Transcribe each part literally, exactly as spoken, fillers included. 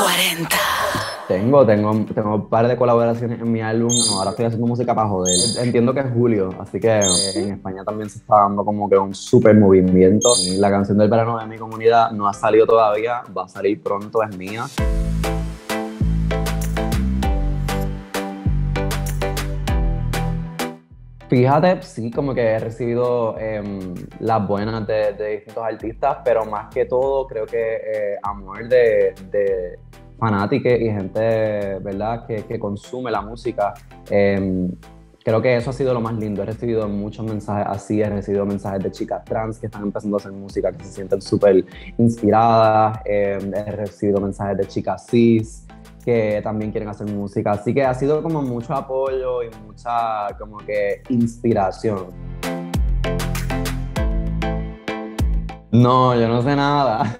cuarenta. Tengo, tengo, tengo un par de colaboraciones en mi álbum. No, ahora estoy haciendo música para joder. Entiendo que es julio, así que eh, en España también se está dando como que un súper movimiento. Y la canción del verano de mi comunidad no ha salido todavía, va a salir pronto, es mía. Fíjate, sí, como que he recibido em, las buenas de, de distintos artistas, pero más que todo creo que eh, amor de, de fanáticos y gente, ¿verdad?, que, que consume la música. Em, creo que eso ha sido lo más lindo. He recibido muchos mensajes así, he recibido mensajes de chicas trans que están empezando a hacer música, que se sienten súper inspiradas. Em, he recibido mensajes de chicas cis que también quieren hacer música, así que ha sido como mucho apoyo y mucha como que inspiración. No, yo no sé nada.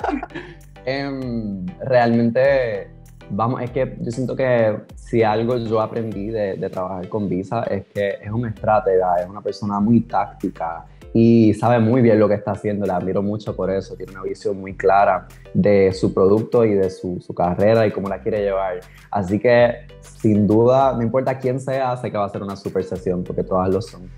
Em, realmente, vamos, es que yo siento que si algo yo aprendí de, de trabajar con Visa es que es un estratega, es una persona muy táctica y sabe muy bien lo que está haciendo. Le admiro mucho por eso, tiene una visión muy clara de su producto y de su, su carrera y cómo la quiere llevar. Así que, sin duda, no importa quién sea, sé que va a ser una super sesión, porque todas lo son.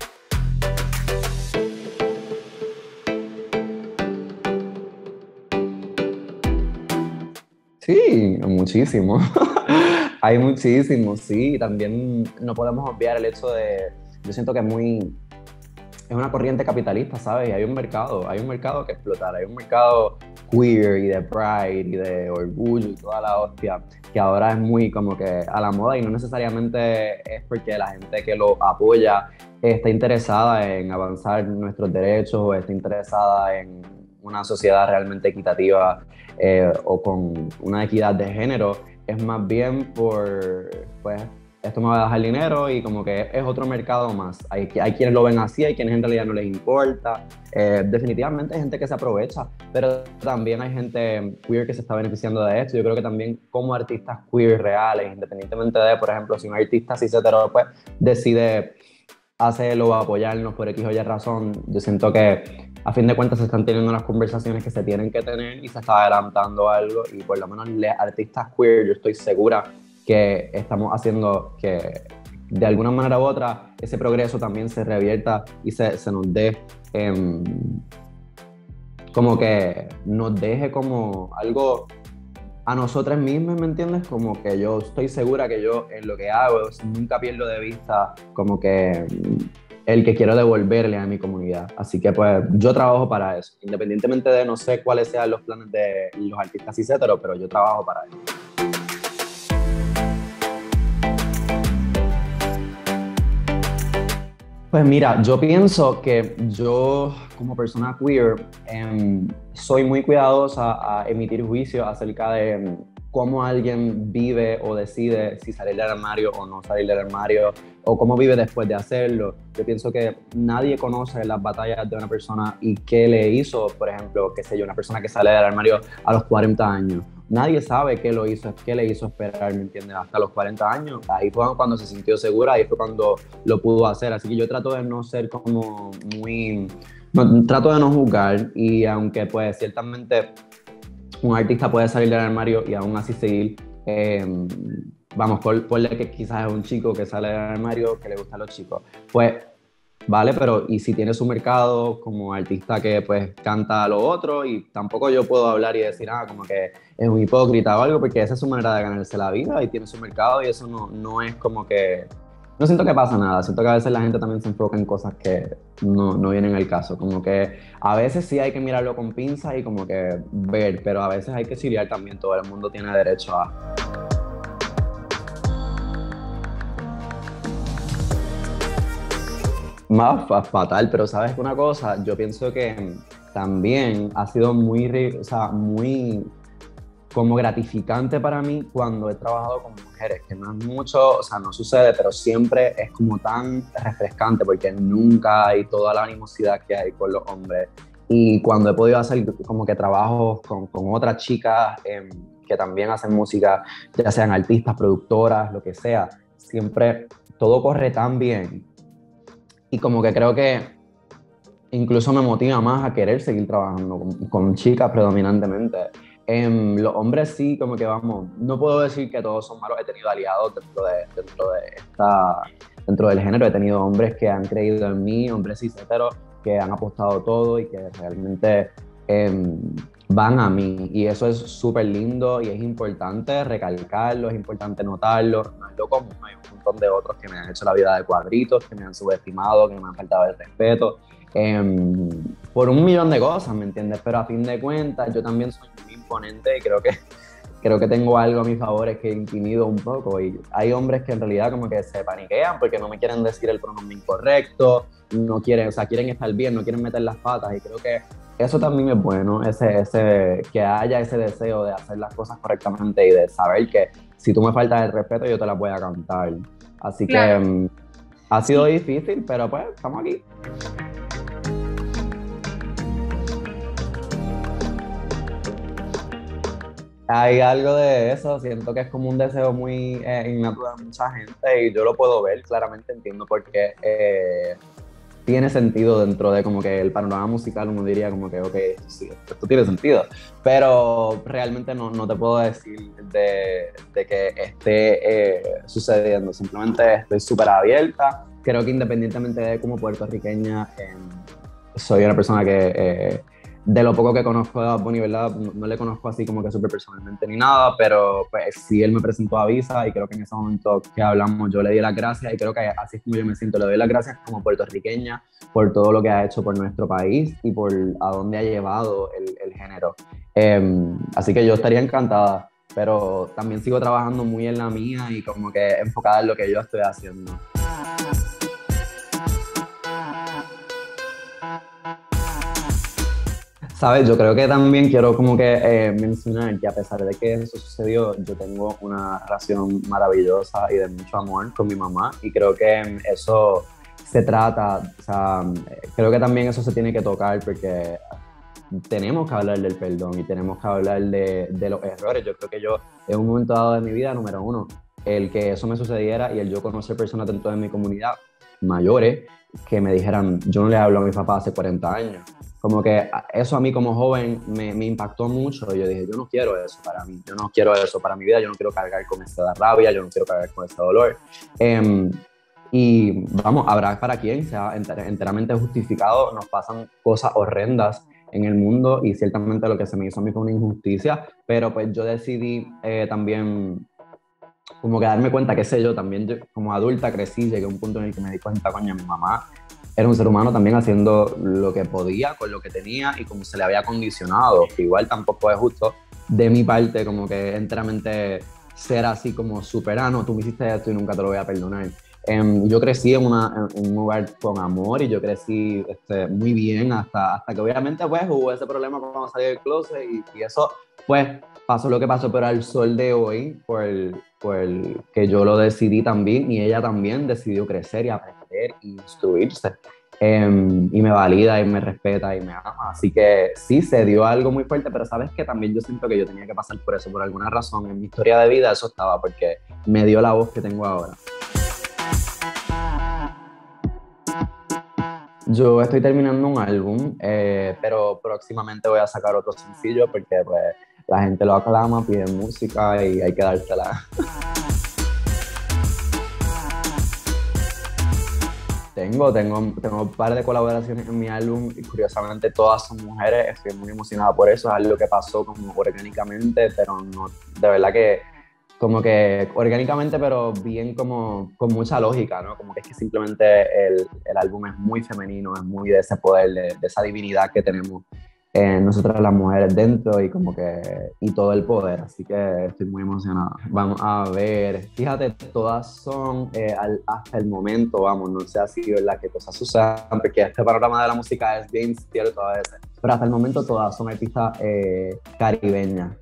Sí, muchísimo. Hay muchísimo, sí. También no podemos obviar el hecho de, yo siento que es muy, es una corriente capitalista, ¿sabes? Y hay un mercado, hay un mercado que explotar, hay un mercado queer y de pride y de orgullo y toda la hostia, que ahora es muy como que a la moda y no necesariamente es porque la gente que lo apoya está interesada en avanzar nuestros derechos o está interesada en una sociedad realmente equitativa eh, o con una equidad de género, es más bien por, pues, esto me va a dejar dinero y como que es otro mercado más. Hay, hay quienes lo ven así, hay quienes en realidad no les importa. Eh, definitivamente hay gente que se aprovecha, pero también hay gente queer que se está beneficiando de esto. Yo creo que también como artistas queer reales, independientemente de, por ejemplo, si un artista cis hetero pues, decide hacerlo o apoyarnos por X o Y razón, yo siento que a fin de cuentas se están teniendo las conversaciones que se tienen que tener y se está adelantando algo y por lo menos los artistas queer, yo estoy segura que estamos haciendo que de alguna manera u otra ese progreso también se revierta y se, se nos dé eh, como que nos deje como algo a nosotras mismas, ¿me entiendes? Como que yo estoy segura que yo en lo que hago nunca pierdo de vista como que el que quiero devolverle a mi comunidad. Así que pues yo trabajo para eso, independientemente de no sé cuáles sean los planes de los artistas cis heteros, pero yo trabajo para eso. Pues mira, yo pienso que yo como persona queer em, soy muy cuidadosa a emitir juicios acerca de em, cómo alguien vive o decide si salir del armario o no salir del armario o cómo vive después de hacerlo. Yo pienso que nadie conoce las batallas de una persona y qué le hizo, por ejemplo, qué sé yo, una persona que sale del armario a los cuarenta años. Nadie sabe qué lo hizo, qué le hizo esperar, ¿me entiendes? Hasta los cuarenta años. Ahí fue cuando se sintió segura, ahí fue cuando lo pudo hacer. Así que yo trato de no ser como muy... No, trato de no juzgar y aunque pues ciertamente un artista puede salir del armario y aún así seguir, eh, vamos, por, por que quizás es un chico que sale del armario que le gustan los chicos. Pues vale, pero y si tiene su mercado como artista que pues canta a lo otro y tampoco yo puedo hablar y decir, ah, como que es un hipócrita o algo, porque esa es su manera de ganarse la vida y tiene su mercado y eso no, no es como que, no siento que pasa nada, siento que a veces la gente también se enfoca en cosas que no, no vienen al caso, como que a veces sí hay que mirarlo con pinzas y como que ver, pero a veces hay que chilear también, todo el mundo tiene derecho a... Más fa- fatal, pero sabes una cosa, yo pienso que también ha sido muy, ri- o sea, muy como gratificante para mí cuando he trabajado con mujeres, que no es mucho, o sea, no sucede, pero siempre es como tan refrescante porque nunca hay toda la animosidad que hay con los hombres. Y cuando he podido hacer como que trabajos con, con otras chicas eh, que también hacen música, ya sean artistas, productoras, lo que sea, siempre todo corre tan bien y como que creo que incluso me motiva más a querer seguir trabajando con, con chicas predominantemente. Em, los hombres sí, como que vamos, no puedo decir que todos son malos, he tenido aliados dentro de, dentro de esta, dentro del género, he tenido hombres que han creído en mí, hombres cis heteros que han apostado todo y que realmente em, van a mí, y eso es súper lindo y es importante recalcarlo, es importante notarlo, no es lo común, hay un montón de otros que me han hecho la vida de cuadritos, que me han subestimado, que me han faltado el respeto, em, por un millón de cosas, ¿me entiendes? Pero a fin de cuentas yo también soy muy imponente y creo que, creo que tengo algo a mi favor, es que intimido un poco, y hay hombres que en realidad como que se paniquean porque no me quieren decir el pronombre incorrecto, no quieren, o sea, quieren estar bien, no quieren meter las patas, y creo que eso también es bueno, ese, ese, que haya ese deseo de hacer las cosas correctamente y de saber que si tú me faltas el respeto yo te las voy a cantar. Así que Claro, um, ha sido sí. difícil, pero pues estamos aquí. Hay algo de eso, siento que es como un deseo muy eh, innato de mucha gente y yo lo puedo ver, claramente entiendo por qué eh, tiene sentido dentro de como que el panorama musical, uno diría como que, ok, sí, esto tiene sentido, pero realmente no, no te puedo decir de, de que esté eh, sucediendo, simplemente estoy súper abierta, creo que independientemente de como puertorriqueña, eh, soy una persona que eh, de lo poco que conozco de Bad Bunny, ¿verdad? No, no le conozco así como que súper personalmente ni nada, pero pues sí, él me presentó a Visa y creo que en ese momento que hablamos yo le di las gracias y creo que así es como yo me siento, le doy las gracias como puertorriqueña por todo lo que ha hecho por nuestro país y por a dónde ha llevado el, el género. Eh, así que yo estaría encantada, pero también sigo trabajando muy en la mía y como que enfocada en lo que yo estoy haciendo. Sabes, yo creo que también quiero como que eh, mencionar que a pesar de que eso sucedió, yo tengo una relación maravillosa y de mucho amor con mi mamá y creo que eso se trata, o sea, creo que también eso se tiene que tocar porque tenemos que hablar del perdón y tenemos que hablar de, de los errores. Yo creo que yo en un momento dado de mi vida, número uno, el que eso me sucediera y el yo conocer personas dentro de mi comunidad mayores que me dijeran, yo no le hablo a mi papá hace cuarenta años. Como que eso a mí como joven me, me impactó mucho. Yo dije, yo no quiero eso para mí, yo no quiero eso para mi vida, yo no quiero cargar con esta rabia, yo no quiero cargar con este dolor. Eh, y vamos, habrá para quien sea enter enteramente justificado, nos pasan cosas horrendas en el mundo y ciertamente lo que se me hizo a mí fue una injusticia, pero pues yo decidí eh, también como que darme cuenta, qué sé yo, también yo, como adulta crecí, llegué a un punto en el que me di cuenta, coño, mi mamá era un ser humano también haciendo lo que podía con lo que tenía y como se le había condicionado, que igual tampoco es justo de mi parte como que enteramente ser así como superano, tú me hiciste esto y nunca te lo voy a perdonar. Um, yo crecí en, una, en, en un lugar con amor y yo crecí este, muy bien hasta, hasta que obviamente pues hubo ese problema cuando salí del closet y, y eso pues pasó lo que pasó, pero al sol de hoy, por, el, por el que yo lo decidí también y ella también decidió crecer y aprender y instruirse. Um, y me valida y me respeta y me ama. Así que sí, se dio algo muy fuerte, pero sabes que también yo siento que yo tenía que pasar por eso, por alguna razón. En mi historia de vida eso estaba, porque me dio la voz que tengo ahora. Yo estoy terminando un álbum, eh, pero próximamente voy a sacar otro sencillo porque pues, la gente lo aclama, pide música y hay que dársela. Tengo, tengo, tengo un par de colaboraciones en mi álbum y curiosamente todas son mujeres, estoy muy emocionada por eso, es algo que pasó como orgánicamente, pero no, de verdad que como que orgánicamente, pero bien como con mucha lógica, ¿no? Como que es que simplemente el, el álbum es muy femenino, es muy de ese poder, de, de esa divinidad que tenemos eh, nosotras las mujeres dentro y como que, y todo el poder, así que estoy muy emocionada. Vamos a ver, fíjate, todas son eh, al, hasta el momento, vamos, no sé así, ¿verdad? Qué cosas sucedan, porque este panorama de la música es bien cierto a veces, pero hasta el momento todas son artistas eh, caribeñas.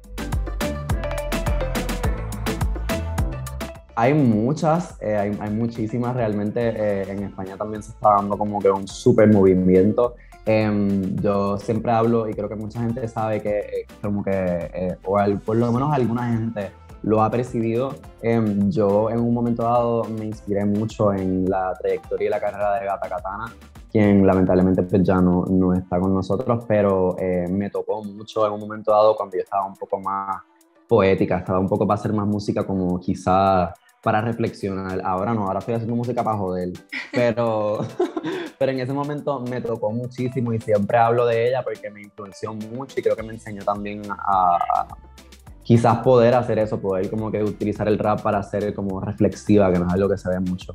Hay muchas, eh, hay, hay, muchísimas realmente. Eh, en España también se está dando como que un súper movimiento. Eh, yo siempre hablo y creo que mucha gente sabe que eh, como que, eh, o al, por lo menos alguna gente lo ha percibido. Eh, yo en un momento dado me inspiré mucho en la trayectoria y la carrera de Gata Katana, quien lamentablemente pues, ya no, no está con nosotros, pero eh, me tocó mucho en un momento dado cuando yo estaba un poco más poética, estaba un poco para hacer más música como quizá para reflexionar. Ahora no, ahora estoy haciendo música para joder, pero, pero en ese momento me tocó muchísimo y siempre hablo de ella porque me influenció mucho y creo que me enseñó también a, a quizás poder hacer eso, poder como que utilizar el rap para hacer como reflexiva, que no es algo que se ve mucho.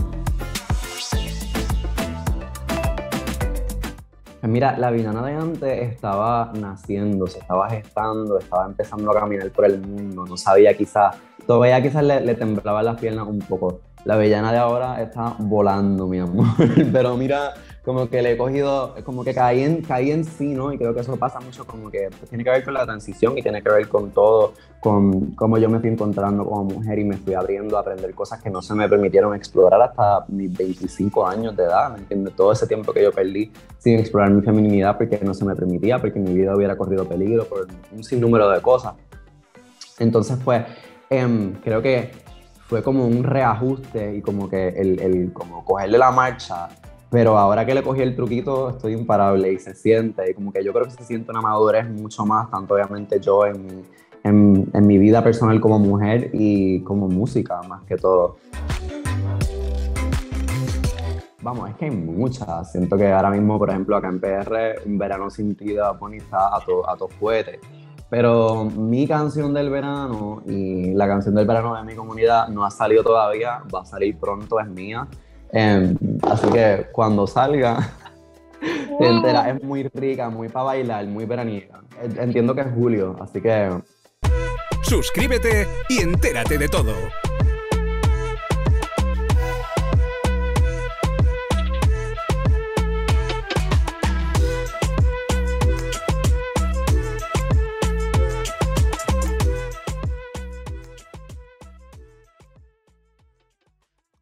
Pues mira, la Villana de antes estaba naciendo, se estaba gestando, estaba empezando a caminar por el mundo, no sabía quizás, todavía quizás le, le temblaban las piernas un poco. La Villana de ahora está volando, mi amor, pero mira, como que le he cogido, como que caí en, caí en sí, ¿no? Y creo que eso pasa mucho, como que pues, tiene que ver con la transición y tiene que ver con todo, con cómo yo me fui encontrando como mujer y me fui abriendo a aprender cosas que no se me permitieron explorar hasta mis veinticinco años de edad, ¿me entiendes? Todo ese tiempo que yo perdí sin explorar mi feminidad porque no se me permitía, porque mi vida hubiera corrido peligro por un sinnúmero de cosas. Entonces, pues, eh, creo que fue como un reajuste y como que el, el como cogerle la marcha, pero ahora que le cogí el truquito estoy imparable y se siente, y como que yo creo que se siente una madurez mucho más, tanto obviamente yo en mi, en, en mi vida personal como mujer y como música, más que todo. Vamos, es que hay muchas. Siento que ahora mismo, por ejemplo, acá en P R, Un Verano Sin Ti de Bad Bunny está a to, a to fuete. Pero mi canción del verano y la canción del verano de mi comunidad no ha salido todavía, va a salir pronto, es mía. Eh, así que cuando salga, te enteras, es muy rica, muy para bailar, muy veraniega. Entiendo que es julio, así que... Suscríbete y entérate de todo.